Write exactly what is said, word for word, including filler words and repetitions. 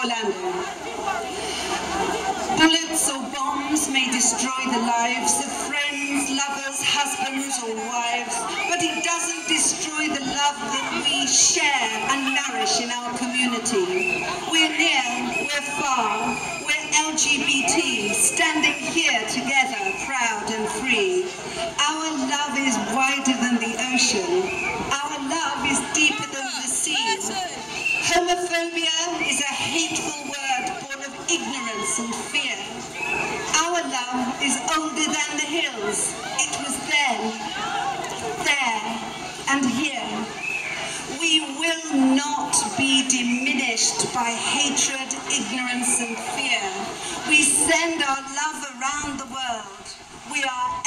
Orlando. Bullets or bombs may destroy the lives of friends, lovers, husbands or wives, but it doesn't destroy the love that we share and nourish in our community. We're near, we're far, we're L G B T, standing here together, proud and free. Our love is wider than the ocean. Our love is deeper than the sea. Homophobia is a hateful word born of ignorance and fear. Our love is older than the hills. It was then, there, and here. We will not be diminished by hatred, ignorance, and fear. We send our love around the world. We are